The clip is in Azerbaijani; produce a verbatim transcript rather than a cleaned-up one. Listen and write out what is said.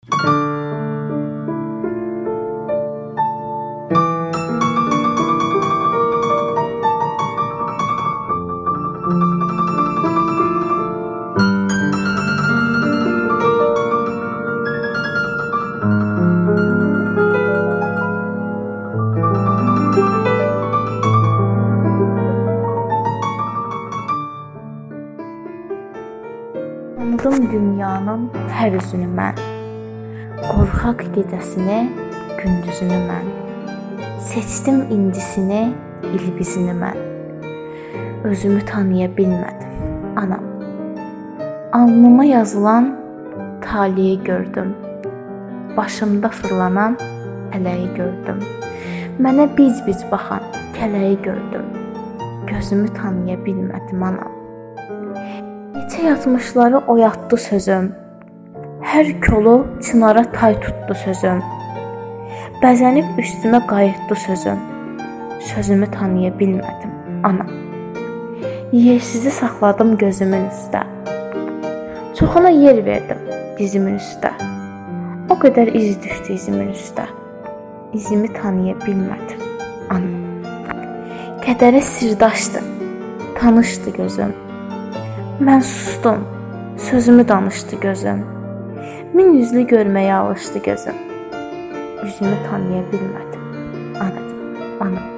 Tanıdım dünyanın hər üzünü mən, qorxaq gecəsini, gündüzünü mən. Seçdim incisini, ilbizini mən. Özümü tanıya bilmədim, anam. Alnıma yazılan taliyi gördüm. Başımda fırlanan ələyi gördüm. Mənə biz-biz baxan kələyi gördüm. Gözümü tanıya bilmədim, anam. Neçə yatmışları oyatdı sözüm. Hər kolu çınara tay tutdu sözüm. Bəzənib üstümə qayıtdı sözüm. Sözümü tanıya bilmədim, anam. Yersizi saxladım gözümün üstə. Çoxuna yer verdim dizimin üstə. O qədər iz düşdü izimin üstə. İzimi tanıya bilmədim, anam. Kədərə sirdaşdı, tanışdı gözüm. Mən sustum, sözümü danışdı gözüm. Min üzlü görməyə alışdı gözüm. Üzümü tanıya bilmədim, anam, anam.